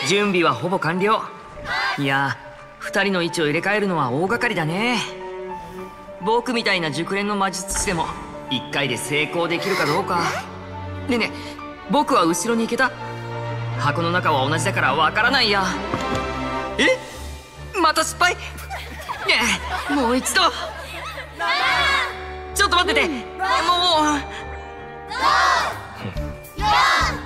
準備はほぼ完了。いや、2人の位置を入れ替えるのは大掛かりだね。僕みたいな熟練の魔術師でも1回で成功できるかどうか。ねえねえ、僕は後ろに行けた？箱の中は同じだからわからないや。また失敗。もう一度。ちょっと待ってて。もう。5、4、